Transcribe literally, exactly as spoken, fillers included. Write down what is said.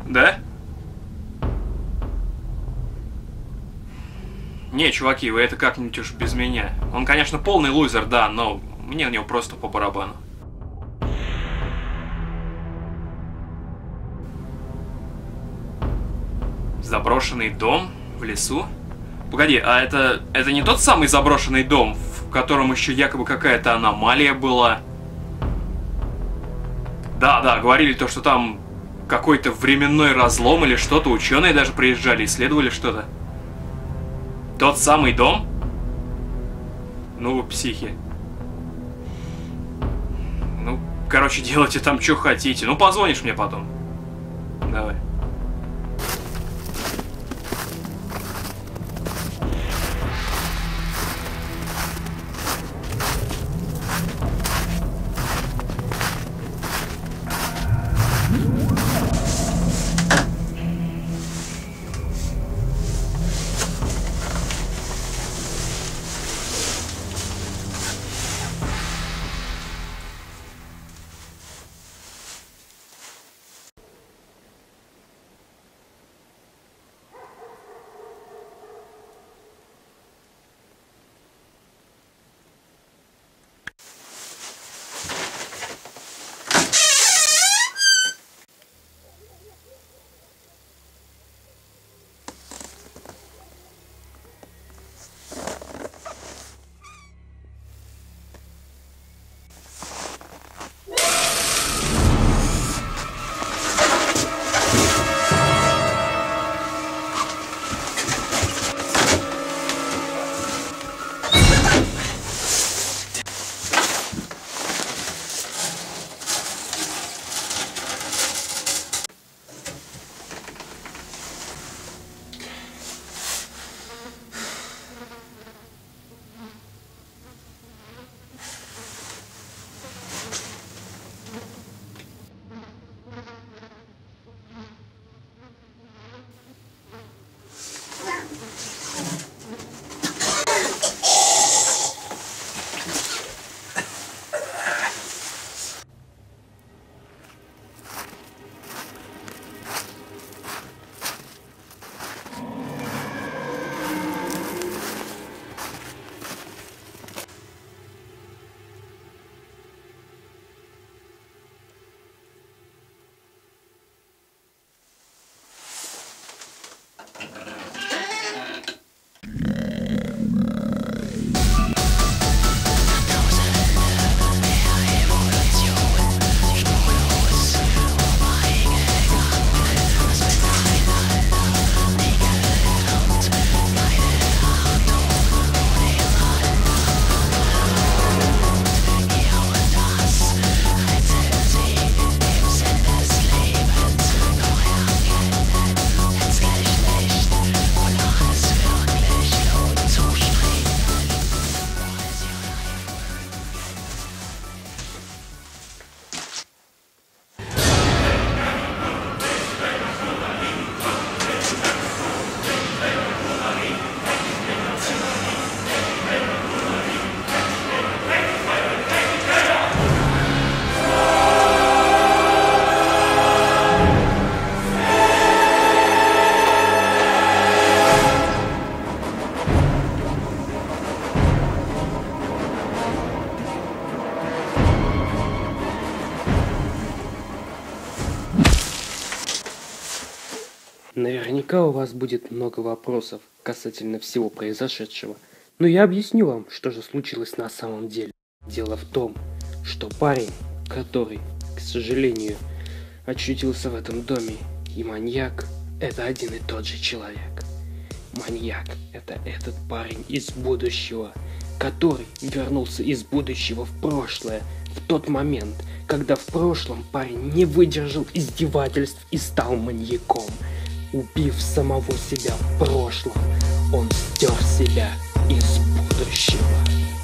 Да? Не, чуваки, вы это как-нибудь уж без меня. Он, конечно, полный лузер, да, но мне на него просто по барабану. Заброшенный дом в лесу? Погоди, а это, это не тот самый заброшенный дом, в котором еще якобы какая-то аномалия была? Да, да, говорили то, что там какой-то временной разлом или что-то, ученые даже приезжали, исследовали что-то. Тот самый дом? Ну вы психи. Ну, короче, делайте там что хотите. Ну, позвонишь мне потом. Давай. Наверняка у вас будет много вопросов касательно всего произошедшего, но я объясню вам, что же случилось на самом деле. Дело в том, что парень, который, к сожалению, очутился в этом доме, и маньяк – это один и тот же человек. Маньяк – это этот парень из будущего, который вернулся из будущего в прошлое, в тот момент, когда в прошлом парень не выдержал издевательств и стал маньяком. Убив самого себя в прошлом, он стер себя из будущего.